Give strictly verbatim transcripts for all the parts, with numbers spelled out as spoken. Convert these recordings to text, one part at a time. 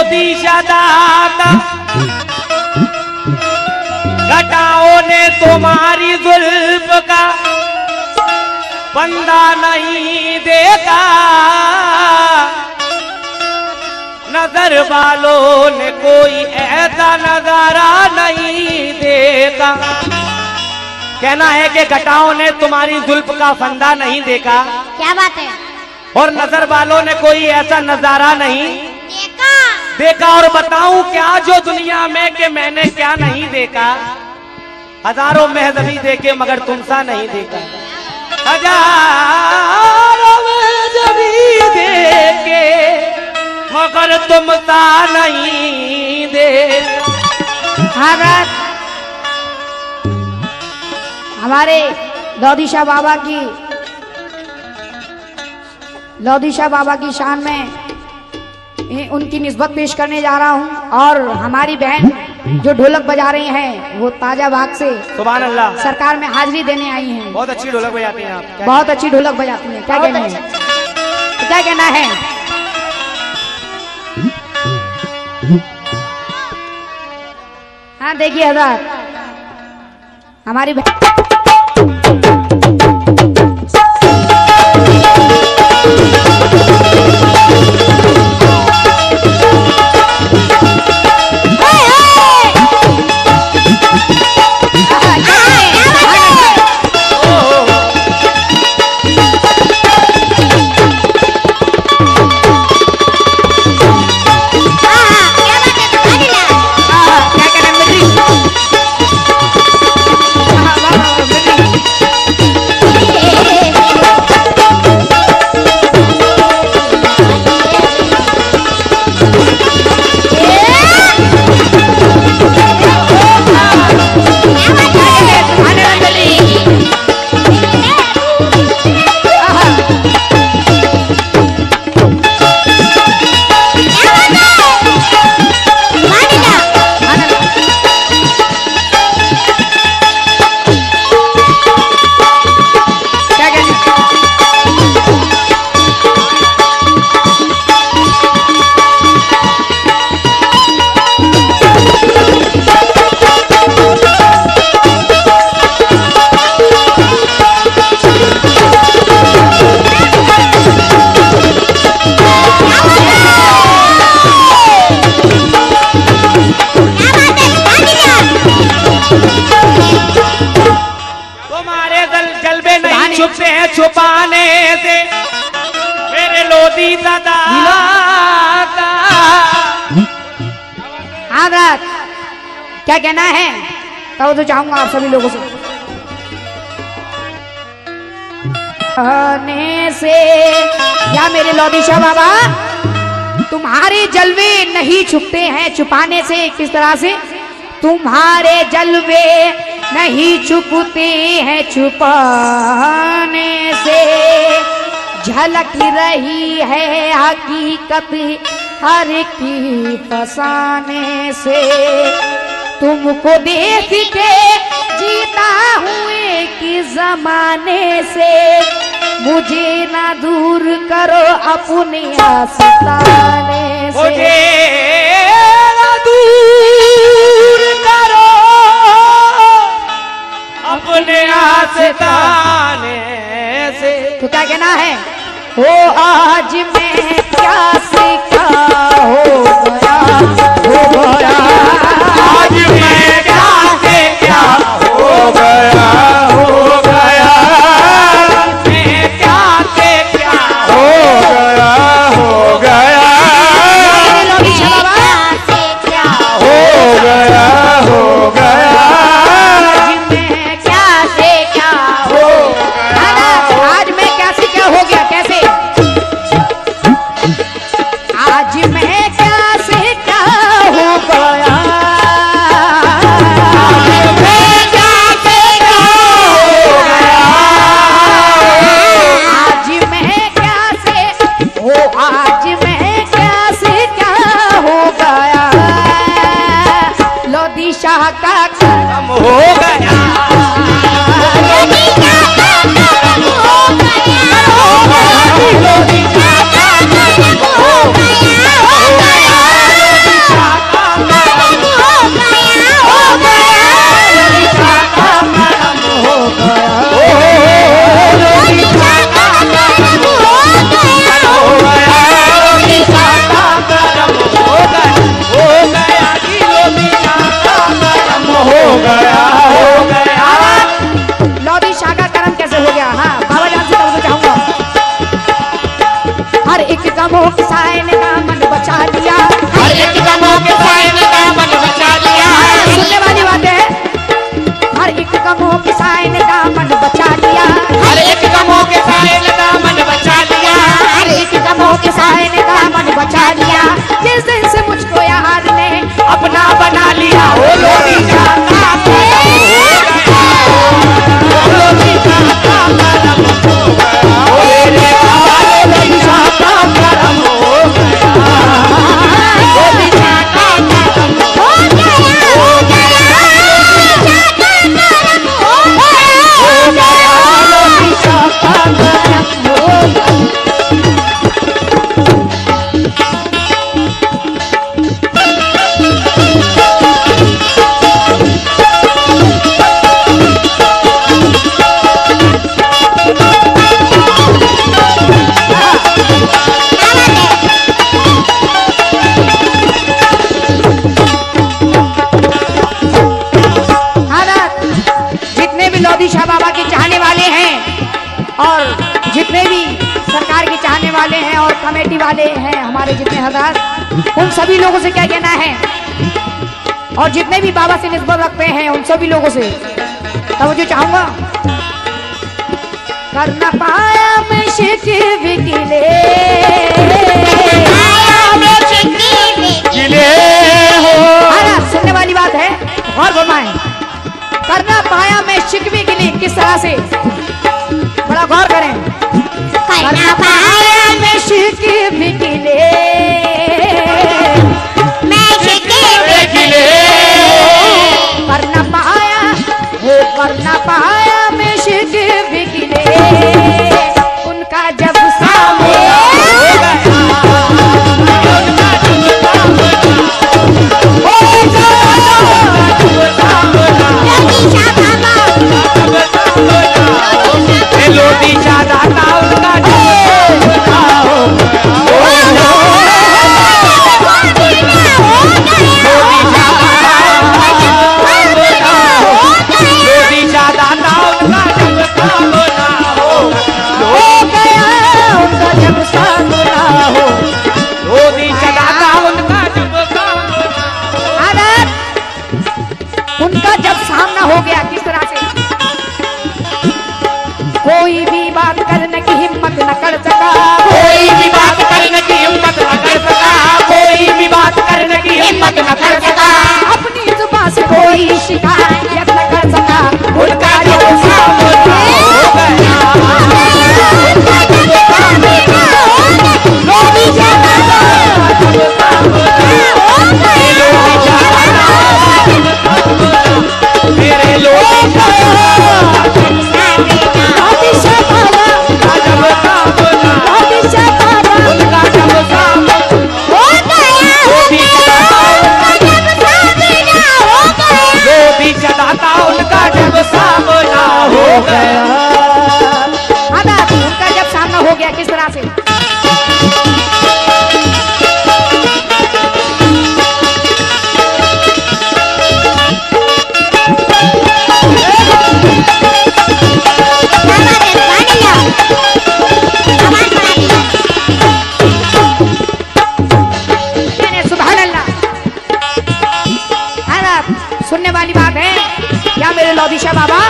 लोधी दाता घटाओं ने तुम्हारी जुल्फ का बंदा नहीं देखा, नजर वालों ने कोई ऐसा नजारा नहीं देखा। कहना है कि घटाओं ने तुम्हारी जुल्फ का फंदा नहीं देखा। क्या बात है? और नजर वालों ने कोई ऐसा नजारा नहीं देखा देखा। और बताऊं क्या जो दुनिया में कि मैंने क्या नहीं देखा। हजारों महजबी देखे मगर तुमसा नहीं देखा। हजारों महजबी देखे मगर तुमसा नहीं देखा। हमारे लोधी शाह बाबा की लोधी शाह बाबा की शान में उनकी निस्बत पेश करने जा रहा हूं। और हमारी बहन जो ढोलक बजा रही हैं वो ताजा बाग से सुभान अल्लाह सरकार में हाजिरी देने आई हैं। बहुत अच्छी ढोलक बजाती हैं आप। बहुत अच्छी ढोलक बजाती हैं। क्या कहना है? क्या कहना है? हाँ देखिए हज़रत हमारी छुपाने से मेरे लोधी दादा। आदत क्या कहना है? तो तो चाहूंगा आप सभी लोगों से कहने से या मेरे लोधी शाह बाबा तुम्हारे जलवे नहीं छुपते हैं छुपाने से। किस तरह से? तुम्हारे जलवे नहीं छुपते हैं छुपाने से। झलक रही है हकीकत हर की फसाने से। तुमको देख के जीता हुए कि जमाने से। मुझे ना दूर करो अपने आस्ताने से। मुझे ना दूर करो अपने आस्ताने से। तो क्या कहना है? हो आज मैं क्या सीखा हो गया हो गया। आज मैं क्या से क्या हो गया हो गया। मैं क्या से क्या हो गया हो गया। हो गया हो गया। आज मैं क्या से क्या हो गया। कैसे? आज मैं क्या से क्या हो गया। आज मैं क्या से हो आज मैं क्या से क्या हो गया। लोधी शाह का कर्म हो गया। लोधी शाह का कर्म हो गया। जिस दिन से मुझको यार ने अपना बना लिया हो लोधी चाहता लोधी चाहता करम हो गया मेरे लोधी चाहता करम हो गया लोधी चाहता करम हो गया हो गया हो गया लोधी चाहता करम हो गया। शाह बाबा के चाहने वाले हैं और जितने भी सरकार के चाहने वाले हैं और कमेटी वाले हैं हमारे जितने हजरात, उन सभी लोगों से क्या कहना है और जितने भी बाबा से निस्बत रखते हैं उन सभी लोगों से तब जो चाहूंगा करना पाया मैं शिकवे गिले सुनने वाली बात है और फरमाएं। करना पाया मैं शिकवे गिले किस तरह से, बड़ा गौर करें। करना पाया मैं शिकवे गिले मैं शिकवे गिले करना पाया वो करना पाया मैं शिकवे गिले उनका जब सामने लोधी चाहता उनका उनका जब सामना हो गया किस तरह से, कोई भी बात करने की हिम्मत न कर सका कोई भी बात करने की हिम्मत न कर सका कोई भी बात करने की हिम्मत न कर सका अपनी जुबान से कोई शिकायत न कर सका उनका जो सामना हो गया मेरे लोग उनका जब सामना हो गया किस तरह से, सुभान अल्लाह। सुनने वाली बात है क्या मेरे लोधी शाह बाबा,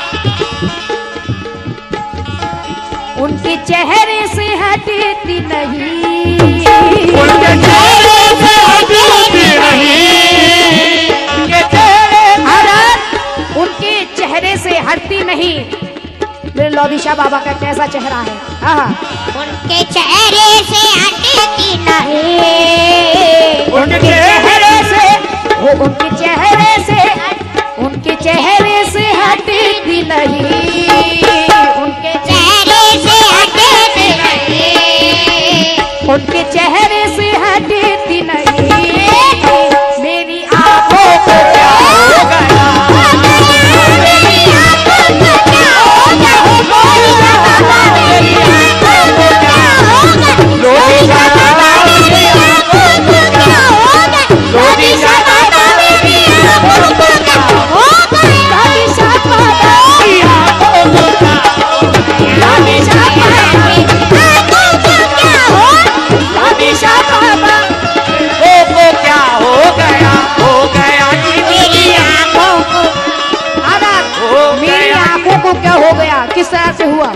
उनके चेहरे से हटती नहीं उनके चेहरे से हटती नहीं उनके चेहरे उनके चेहरे से हटती नहीं। मेरे लोधी शाह बाबा का कैसा चेहरा है, हाँ उनके चेहरे से हटती नहीं उनके चेहरे से वो उनके चेहरे से उनके चेहरे से हटती नहीं उनके चेहरे से हटती नहीं उनके चेहरे से हटती नहीं। मेरी आंखों को क्या हो गया मेरी आंखों को क्या हो गया मेरी आंखों को क्या हो गया लोधी चाहता मेरी आंखों को क्या हो गया लोधी चाहता मेरी आंखों को क्या हो गया लोधी चाहता मेरी आंखों को क्या लोधी चाहता मेरी आंखों को क्या हो लोधी चाहता को क्या हो गया हो गया मेरी आंखों को मेरी आंखों को क्या हो गया किस तरह से हुआ।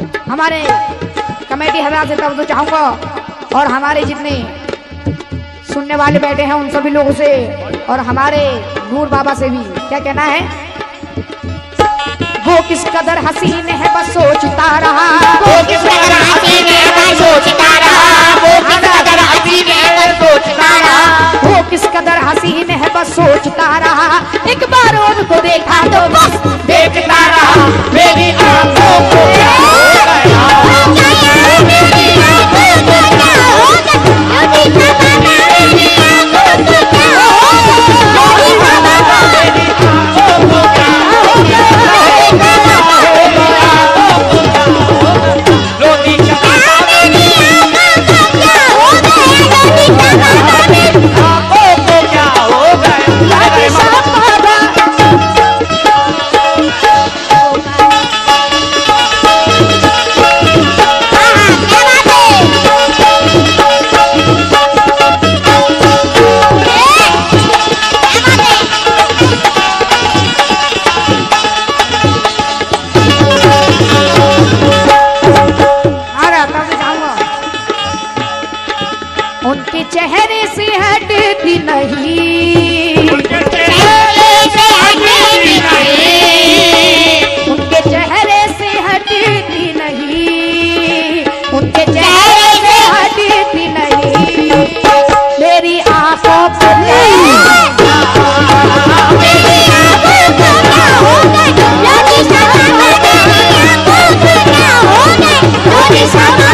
हमारे कमेटी हजरात से तब तो चाहूंगा और हमारे जितने सुनने वाले बैठे हैं उन सभी लोगों से और हमारे नूर बाबा से भी क्या कहना है। वो किस कदर हसीन है बस सोचता रहा, वो किस कदर हसीन है बस सोचता रहा, वो किस कदर हसीन है बस सोचता रहा, वो किस कदर हसीन है बस सोचता रहा। एक बार उनको देखा तो बस देखता रहा, मेरी आंखों को क्या हो गया, मेरी आंखों को क्या हो गया, मेरी आंखों को क्या चेहरे से हटती नहीं, उनके चेहरे से हटती नहीं, उनके चेहरे से हटती नहीं, उनके चेहरे से हटती नहीं, मेरी आंखों पर मेरी आंखों को क्या हो गया, मेरी आंखों को क्या हो गया, मेरी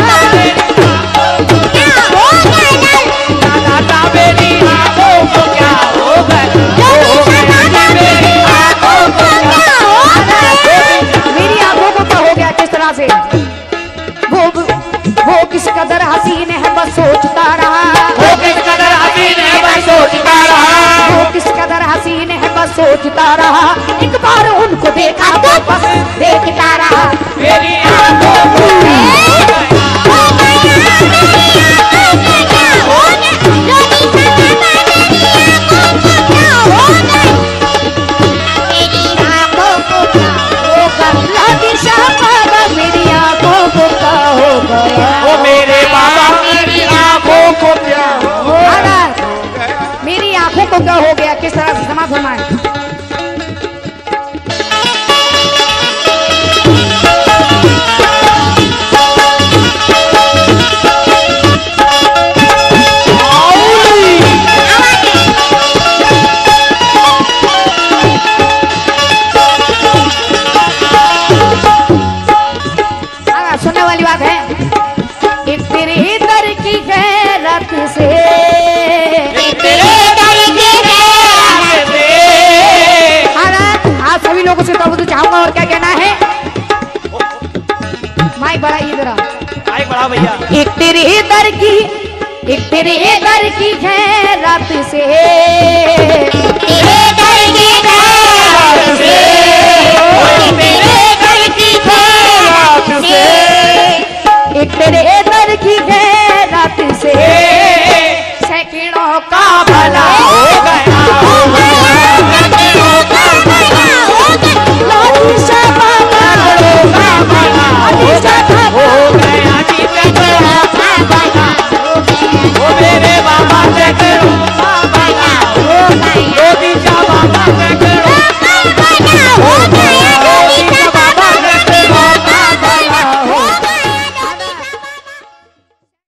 से वो वो किस कदर हसीन है बस सोचता रहा, वो किस कदर हसीन है बस सोचता रहा, वो किस कदर हसीन है बस सोचता रहा। एक बार उनको देखा तो बस देखता रहा, मेरी आंखों को वो मेरे बाबा मेरी आंखों को क्या हो गया, मेरी आंखों को क्या हो गया, किस तरह से समाज फरमाए। सुनने वाली बात है, एक तेरे दर की गैरत से, तेरे दर की गैरत से, आज सभी लोगों से तो चाहूंगा और क्या कहना है। माइक बढ़ा इधर, माइक बढ़ा भैया। एक तेरे दर की, एक तेरे दर की गैरत से, तेरे दर की गैरत से, तेरे दर की गैरत से, एक तेरे दर की गैरत से, सैकड़ों का भला